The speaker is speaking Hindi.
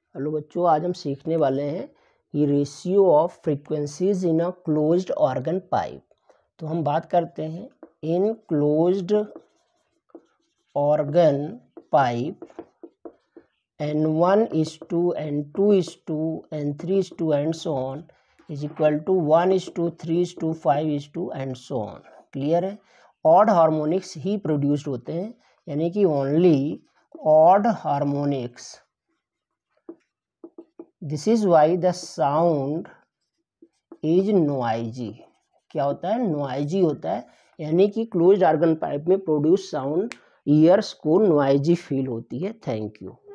हेलो बच्चों, आज हम सीखने वाले हैं कि ratio of frequencies in a closed organ pipe. तो हम बात करते हैं in closed organ pipe N1:2, N2:2, N3:2 and so on is equal to 1:3:5 and so on। Clear है? ऑड हार्मोनिक्स ही प्रोड्यूस्ड होते हैं, यानी कि only odd harmonics. This is why the sound is noisy. क्या होता है? नॉइजी होता है, यानी कि क्लोज्ड ऑर्गन पाइप में प्रोड्यूस साउंड ईयर्स को नॉइजी फील होती है। Thank you.